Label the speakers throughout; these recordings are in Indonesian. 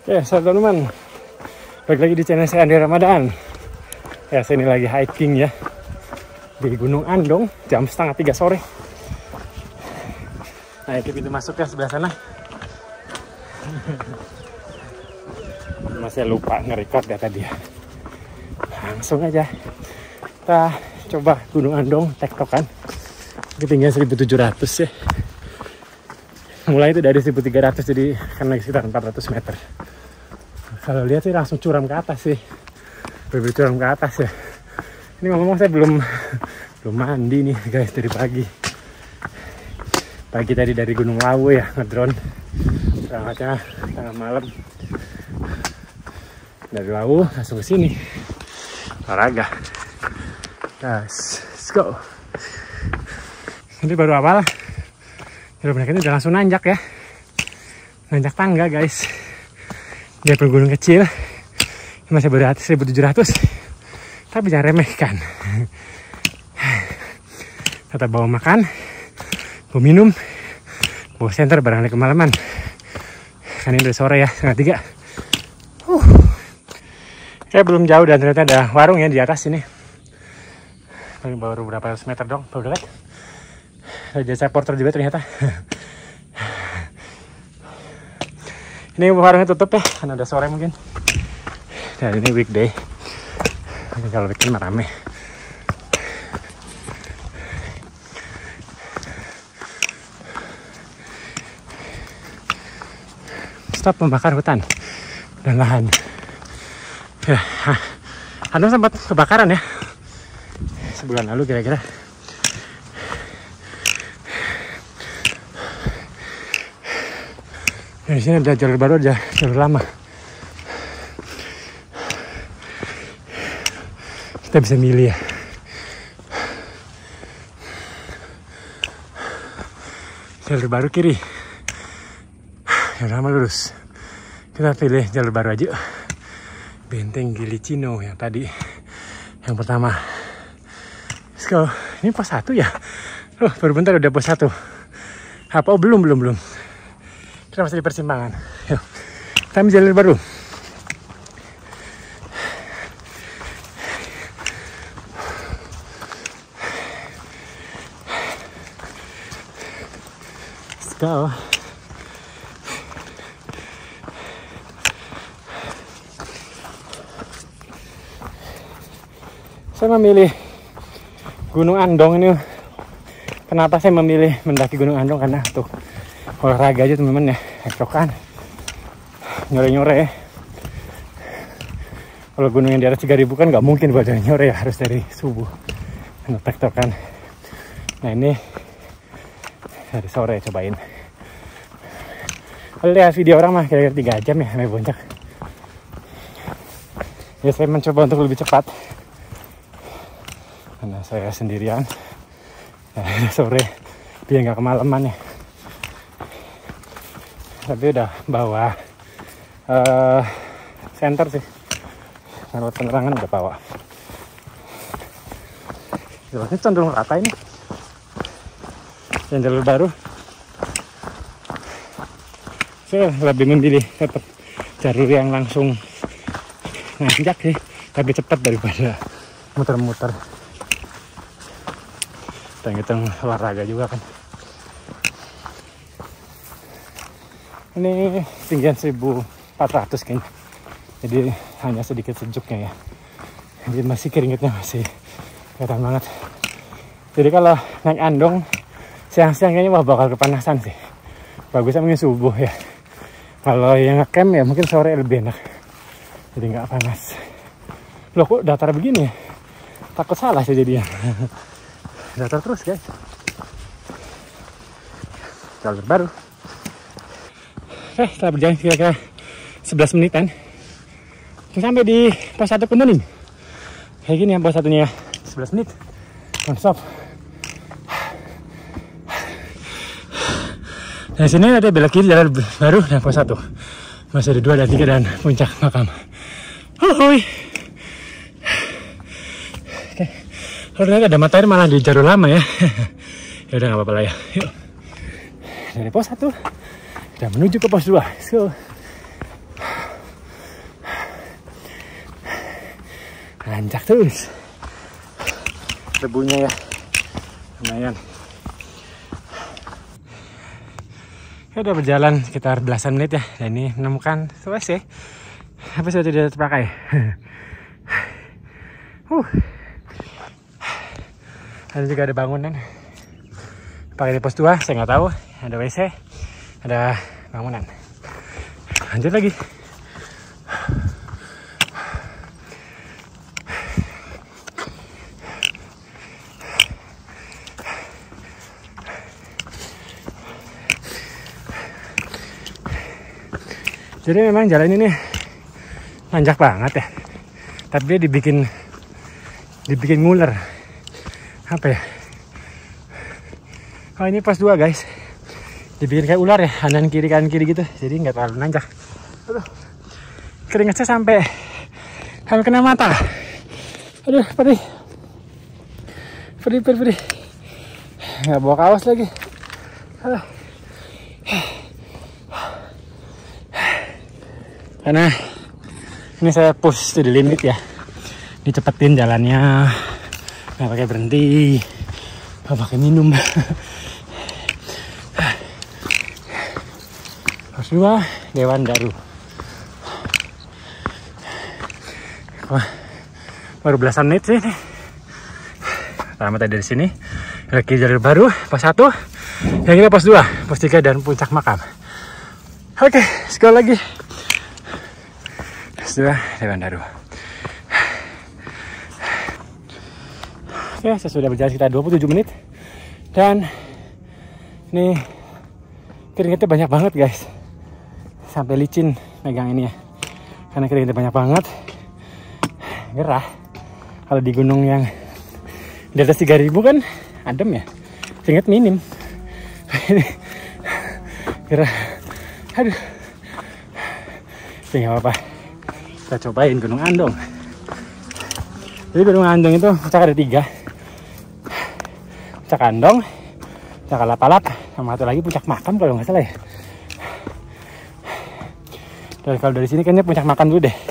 Speaker 1: Oke, teman-teman, balik lagi di channel saya Andi Ramadan. Ya, saya ini lagi hiking ya di Gunung Andong jam 2:30 sore. Nah, itu pintu masuk ya sebelah sana. Masih lupa nge-record ya tadi ya. Langsung aja kita coba Gunung Andong tektokan. Ketinggian 1700 ya. Mulai itu dari 1300, jadi kan naik sekitar 400 meter. Kalau lihat sih langsung curam ke atas sih. Bener curam ke atas ya. Ini ngomong saya belum mandi nih guys dari pagi. Pagi tadi dari Gunung Lawu ya, ngedrone. Berangkatnya tengah malam. Dari Lawu langsung ke sini. Olahraga. Guys, let's go. Ini baru awal. Jalur mereka ini udah langsung nanjak ya. Nanjak tangga guys. Dia gunung kecil. Masih baru 1700. Tapi jangan remehkan. Tetap bawa makan, bawa minum, bawa senter barangkali kemalaman. Kan ini udah sore ya, 2:30. Kayak belum jauh dan ternyata ada warung ya di atas ini. Baru berapa ratus meter dong, baru dekat. Ada jasa porter juga ternyata. Ini warungnya tutup ya, karena udah sore mungkin. Dan ini weekday. Kalau weekend mah rame. Stop membakar hutan dan lahan. Ya, Andong sempat kebakaran ya sebulan lalu kira-kira. Di sini ada jalur baru, ada jalur lama. Kita bisa milih ya. Jalur baru kiri. Jalur lama lurus. Kita pilih jalur baru aja. Benteng Gilicino yang tadi. Yang pertama. Let's go. Ini pos 1 ya? Baru bentar udah pos 1. Apa? Oh, belum. Kita masih di persimpangan. Yuk, kita ambil jalur baru. Let's go. Saya memilih Gunung Andong ini. Kenapa saya memilih mendaki Gunung Andong? Karena tuh olahraga aja teman-teman ya, tektokan, nyore-nyore. Kalau gunung yang di atas 3000 kan nggak mungkin buat nyore ya, harus dari subuh tektokan. Nah ini dari sore cobain. Kalau lihat video orang mah kira-kira 3 jam ya sampai puncak. Ya saya mencoba untuk lebih cepat karena saya sendirian. Nah, sore biar nggak kemalaman ya. Tapi udah bawa senter sih, kalau penerangan udah bawa. Jalannya cenderung rata ini. Dan jalur baru, saya lebih memilih tetap jalur yang langsung nanjak sih, tapi cepat daripada muter-muter. Dan kita olahraga juga kan. Ini tinggian 1400 kayaknya. Jadi hanya sedikit sejuknya ya. Jadi masih keringetnya masih kelihatan banget. Jadi kalau naik Andong siang-siang kayaknya bakal kepanasan sih. Bagusnya mungkin subuh ya. Kalau yang ngecamp ya mungkin sore lebih enak. Jadi nggak panas. Loh kok datar begini ya? Takut salah sih jadinya. Datar terus guys. Jalur baru. Setelah berjalan kira-kira 11 menitan sampai di pos 1 Kuntunim. Kayak gini ya pos 1-nya 11 menit non-stop. Nah sini ada belok kiri jalan baru dan pos 1. Masih ada 2 dan 3 dan puncak makam. Hohoi. Oke. Kalau ternyata ada matahari malah di jalur lama ya. Ya udah nggak apa-apa lah ya. Yuk. Dari pos 1 kita menuju ke pos 2. So. Nanjak terus. Debunya ya lumayan. Ya, udah berjalan sekitar belasan menit ya, dan ini menemukan WC. Apa sudah tidak terpakai? Ada juga ada bangunan. Pakai di pos 2, saya nggak tahu. Ada WC, ada bangunan. Lanjut lagi. Jadi memang jalan ini nanjak banget ya. Tapi dia dibikin nguler. Apa ya? Oh, ini pos 2 guys. Dibikin kayak ular ya, kanan kiri gitu. Jadi nggak terlalu nanjak. Aduh, keringatnya sampai kena mata. Aduh, perih. Nggak bawa kaos lagi. Aduh. Karena ini saya push to the limit ya, dicepetin jalannya, nggak pakai berhenti, nggak pakai minum. Pos 2 Dewan Daru. Wah, baru belasan menit sih. Pertama tadi dari sini, lagi jalur baru, pos 1, yang ini pos 2, pos 3 dan puncak makam. Oke, sekali lagi. Sudah Dewan Daru. Oke, saya sudah berjalan sekitar 27 menit. Dan ini keringetnya banyak banget guys. Sampai licin megang ini ya. Karena keringetnya banyak banget. Gerah. Kalau di gunung yang di atas 3000 kan adem ya. Keringet minim. Gerah. Aduh. Tapi nggak apa-apa. Kita cobain Gunung Andong. Jadi Gunung Andong itu puncak ada 3. Puncak Andong, puncak Alap-Alap, sama satu lagi puncak Makam kalau nggak salah ya. Dan kalau dari sini kayaknya puncak Makam dulu deh.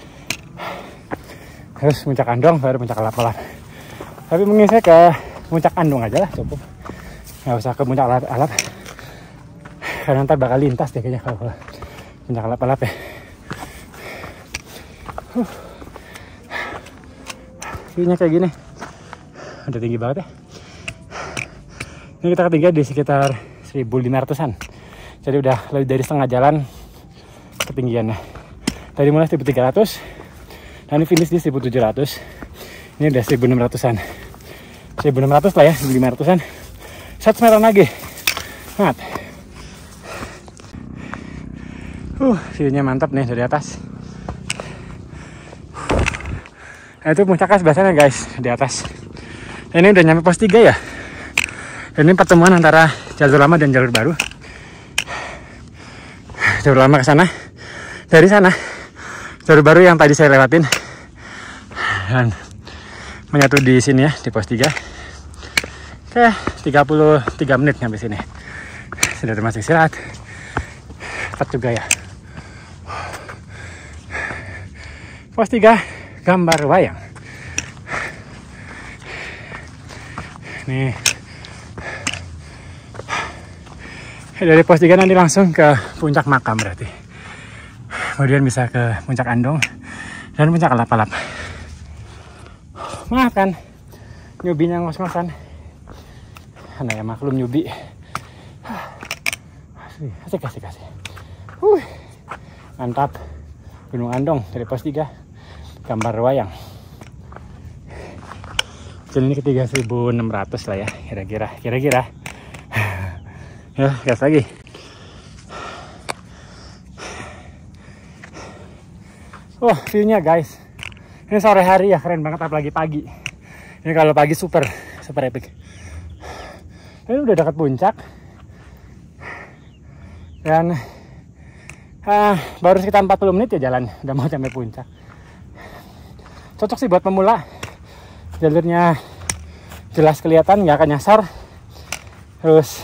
Speaker 1: Terus puncak Andong, baru puncak Alap-Alap. Tapi mungkin saya ke puncak Andong aja lah, cukup. Nggak usah ke puncak Alap-Alap. Karena ntar bakal lintas deh kayaknya kalau puncak Alap-Alap ya. View-nya kayak gini. Udah tinggi banget ya. Ini kita ketinggian di sekitar 1500-an. Jadi udah lebih dari setengah jalan ketinggiannya. Tadi mulai 1300 dan ini finish di 1700. Ini udah 1600-an. 1600 lah ya, 1500-an. 100 meter lagi. Semangat. View-nya mantap nih dari atas. Nah, itu puncaknya sebelah sana guys, di atas. Ini udah nyampe pos 3 ya. Dan ini pertemuan antara jalur lama dan jalur baru. Jalur lama ke sana. Dari sana jalur baru yang tadi saya lewatin. Dan menyatu di sini ya, di pos 3. Oke, 33 menit sampai sini. Sudah termasuk istirahat. Cepat juga ya. Pos 3 Gambar Wayang. Nih. Dari pos 3 nanti langsung ke puncak Makam berarti. Kemudian bisa ke puncak Andong dan puncak Alap-Alap. Maaf kan, nyubinya ngos-ngosan. Nah ya maklum nyubi. Asik. Mantap. Gunung Andong dari pos 3. Gambar Wayang. Jadi ini ke 3600 lah ya, kira-kira. Ya, gas lagi. Wah, view-nya guys. Ini sore hari ya, keren banget apalagi pagi. Ini kalau pagi super epic. Ini udah dekat puncak. Dan baru sekitar 40 menit ya jalan, udah mau sampai puncak. Cocok sih buat pemula. Jalurnya jelas kelihatan, nggak akan nyasar. Terus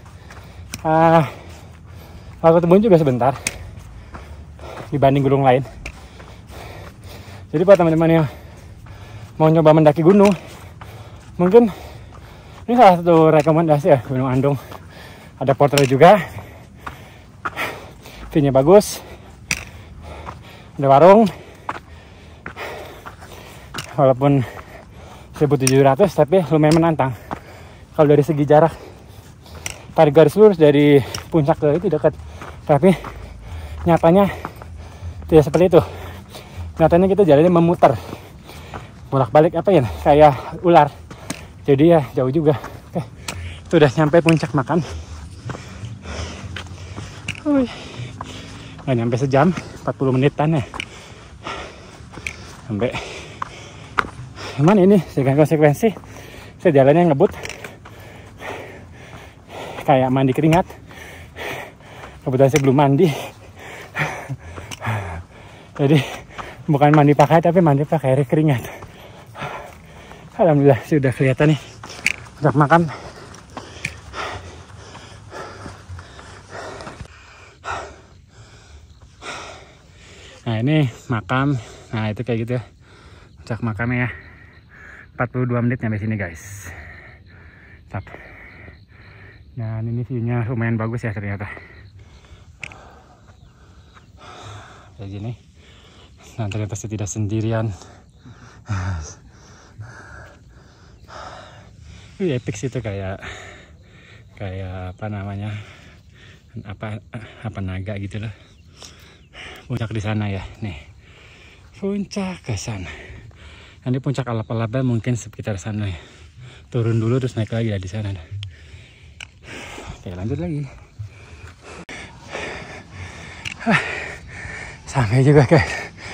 Speaker 1: waktu tembun juga sebentar dibanding gunung lain. Jadi buat teman-teman yang mau nyoba mendaki gunung, mungkin ini salah satu rekomendasi ya, Gunung Andong. Ada porter juga, view-nya bagus, ada warung. Walaupun 1700 tapi lumayan menantang. Kalau dari segi jarak, tarik garis lurus dari puncak ke itu dekat, tapi nyatanya tidak seperti itu. Nyatanya kita jalannya memutar, bolak-balik apa ya, kayak ular. Jadi ya jauh juga. Oke, itu udah nyampe puncak Makam. Nggak nyampe sejam, 40 menitan ya. Sampai. Cuman ini dengan konsekuensi saya jalannya ngebut, kayak mandi keringat. Kebetulan saya belum mandi. Jadi bukan mandi pakai, tapi mandi pakai air keringat. Alhamdulillah sudah kelihatan nih puncak Makam. Nah ini Makam. Nah itu kayak gitu ya puncak Makamnya ya. 42 menit nyampe sini guys. Tap. Dan ini view-nya lumayan bagus ya ternyata. Kayak gini. Dan ternyata saya tidak sendirian. Ini epic sih itu, kayak apa namanya, apa naga gitu loh. Puncak di sana ya, nih puncak ke sana. Nanti puncak alap-alapnya mungkin sekitar sana ya. Turun dulu terus naik lagi ya di sana. Oke lanjut lagi. Sampai juga guys.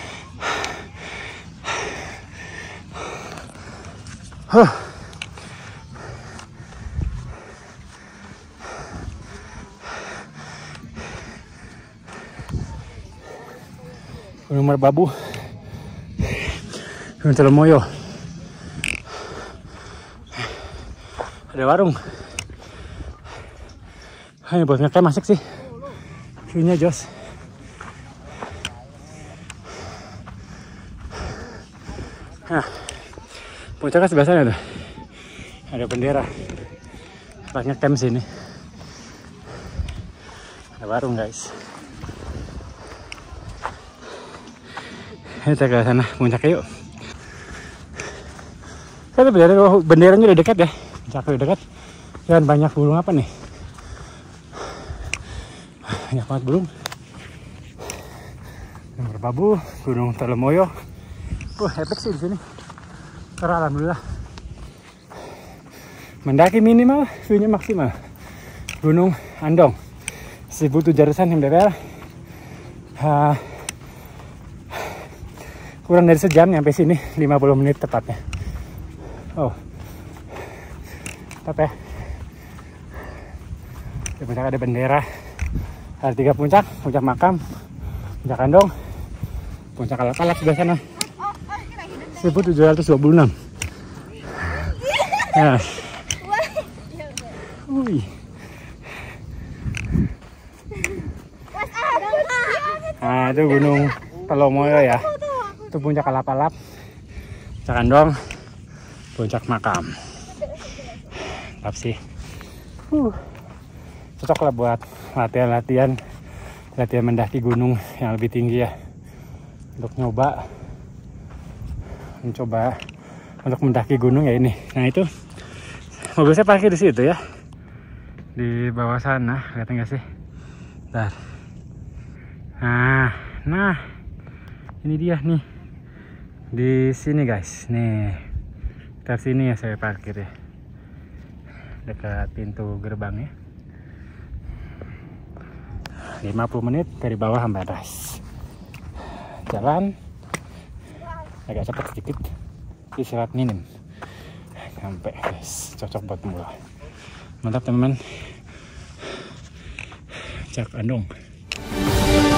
Speaker 1: Gunung Merbabu, Gunung Telemoyo. Ada warung. Ini buat ngecamp masuk sih. View-nya jos. Nah, puncaknya sebelah sana tuh. Ada bendera. Buat ngecamp sini. Ada warung guys. Kita ke sana puncak yuk. Kan benderanya udah dekat ya. Puncak udah dekat. Dan banyak burung apa nih? Banyak banget burung. Gunung Merbabu, Gunung Telemoyo. Epic sih di sini. Alhamdulillah. Mendaki minimal, view-nya maksimal. Gunung Andong. 1700 mdpl. Kurang dari sejam nyampe sini, 50 menit tepatnya. Oh, tetap ya. Di puncak ada bendera. Ada 3 puncak, puncak Makam, puncak Andong, puncak Alap-Alap sebelah sana. 1726. Nah. Nah, itu Gunung Telemoyo ya. Itu puncak Alap-Alap, puncak Andong, puncak Makam. Mantap sih. Cocok lah buat latihan mendaki gunung yang lebih tinggi ya. Untuk mencoba untuk mendaki gunung ya ini. Nah itu mobil saya parkir di situ ya, di bawah sana, kelihatan nggak sih? Bentar. Nah ini dia nih, di sini guys, nih dari sini ya saya parkir ya, dekat pintu gerbang ya. 50 menit dari bawah sampai atas. Jalan agak cepat sedikit, istirahat minim, sampai guys, cocok buat pemula. Mantap teman-teman. Puncak Andong.